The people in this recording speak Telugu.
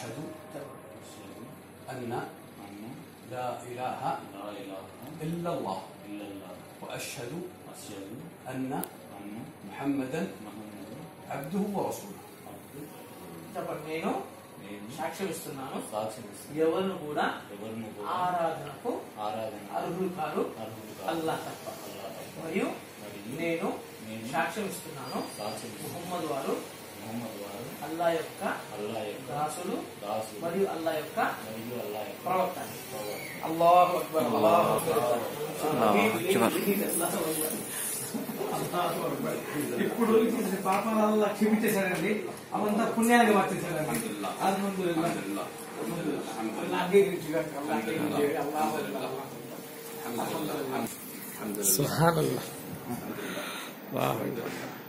وأشهد أن لا إله إلا الله وأشهد أن محمدا عبده ورسوله. నేను సాక్ష్యమిస్తున్నాను ఎవరిని కూడా ఆరాధనకు అర్హులు కాదు అల్లాహ్ తప్ప. మరియు నేను సాక్ష్యమిస్తున్నాను ముహమ్మద్ వారు అల్లాహ్ యొక్క దాసులు మరియు అల్లాహ్ యొక్క ప్రవక్త. అల్లాహు అక్బర్. అల్లాహు అక్బర్. ఇప్పుడు పాపాల క్షమించేశాడండి, అవంతా పుణ్యానికి మార్చేశాడండి. సుబ్హానల్లాహ్.